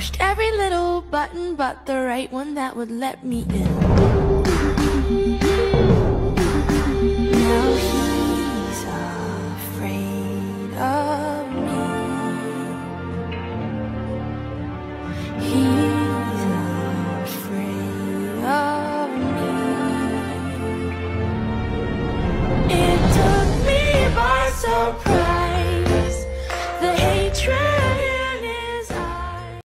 Pushed every little button but the right one that would let me in. Now he's afraid of me. He's afraid of me. It took me by surprise.